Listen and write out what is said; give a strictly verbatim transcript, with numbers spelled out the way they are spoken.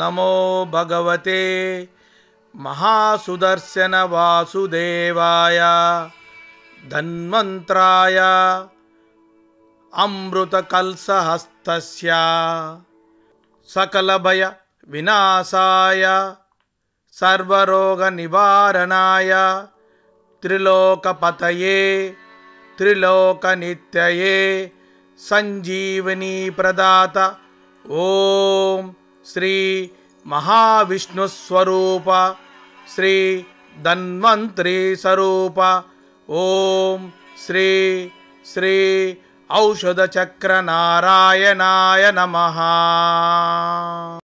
नमो भगवते महासुदर्शन वासुदेवाय धन्वंतराय अमृतकलशहस्तस्य सकलभय विनाशाय सर्वरोगनिवारणाय त्रिलोकपतये त्रिलोकनित्यये संजीवनी प्रदात ओम श्री महाविष्णु स्वरूप श्री धन्वंतरि स्वरूप ओम श्री श्री औषध चक्र नारायणाय नमः।